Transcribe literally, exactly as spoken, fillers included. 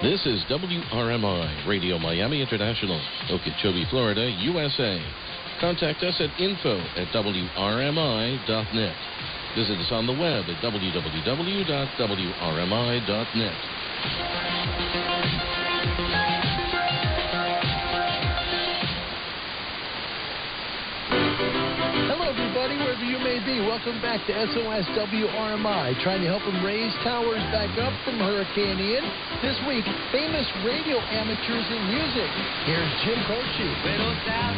This is W R M I, Radio Miami International, Okeechobee, Florida, U S A. Contact us at info at W R M I dot net. Visit us on the web at w w w dot w r m i dot net. Wherever you may be, welcome back to S O S W R M I, trying to help them raise towers back up from Hurricane Ian. This week, famous radio amateurs in music. Here's Jim Croce.